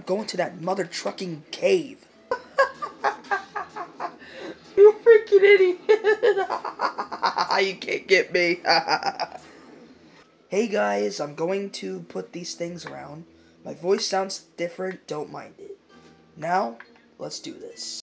going to that mother trucking cave. You freaking idiot. You can't get me. Hey guys, I'm going to put these things around. My voice sounds different, don't mind it. Now, let's do this.